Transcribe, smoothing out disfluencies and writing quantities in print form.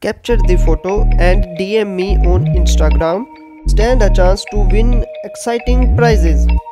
Capture the photo and DM me on Instagram. Stand a chance to win exciting prizes.